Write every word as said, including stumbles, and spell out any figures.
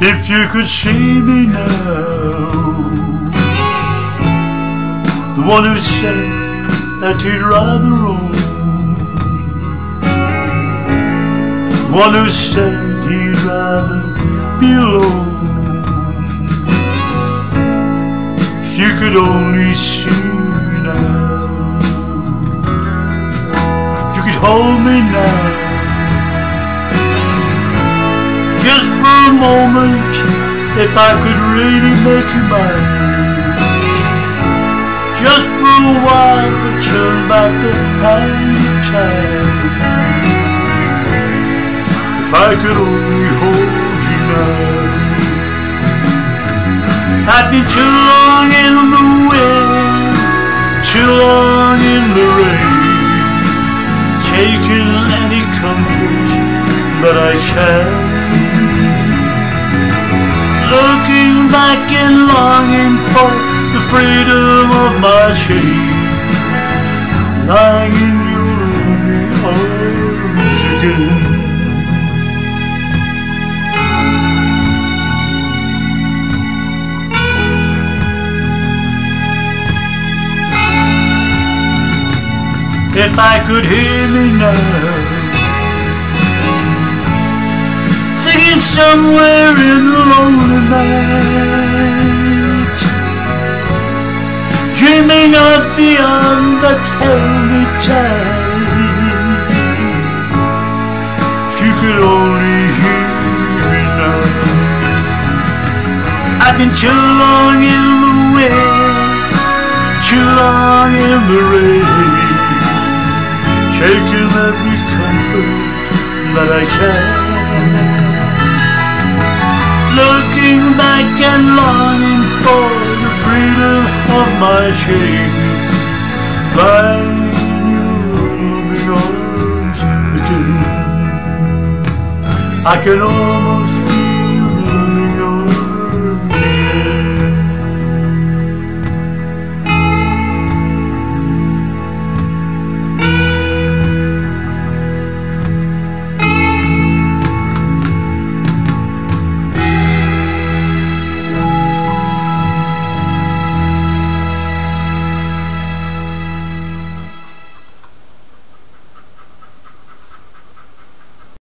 If you could see me now, the one who said that he'd rather roam, the one who said he'd rather be alone. If you could only see me now, if you could hold me now, just for a moment, if I could really make you mine, just for a while to turn back the hand of time. If I could only hold you now. I've been too long in the wind, too long in the rain, taking any comfort that I can. Looking back and longing for the freedom of my chain, lying in your lonely arms again. If I could hear me now, singing somewhere in the lonely night, dreaming of the arm that held me tight. If you could only hear me now. I've been too long in the wind, too long in the rain, taking every comfort that I can. Looking back and longing for the freedom of my chain, lying in your loving arms again. I can almost